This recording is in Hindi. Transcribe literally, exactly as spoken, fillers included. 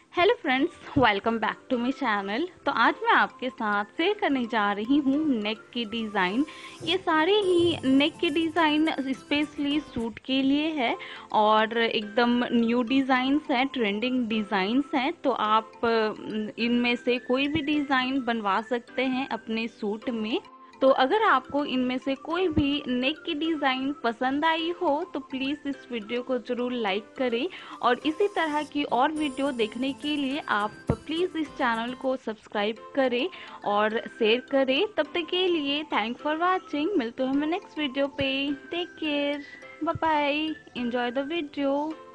Hello friends, welcome back to my channel. तो आज मैं आपके साथ शेयर करने जा रही हूँ नेक की डिज़ाइन। ये सारे ही नेक के डिज़ाइन स्पेशली सूट के लिए है और एकदम न्यू डिज़ाइंस हैं, ट्रेंडिंग डिज़ाइंस हैं। तो आप इनमें से कोई भी डिज़ाइन बनवा सकते हैं अपने सूट में। तो अगर आपको इनमें से कोई भी नेक की डिज़ाइन पसंद आई हो तो प्लीज़ इस वीडियो को ज़रूर लाइक करें और इसी तरह की और वीडियो देखने के लिए आप प्लीज़ इस चैनल को सब्सक्राइब करें और शेयर करें। तब तक के लिए थैंक फॉर वाचिंग। मिलते हैं हम नेक्स्ट वीडियो पे। Take care, bye bye, enjoy the video.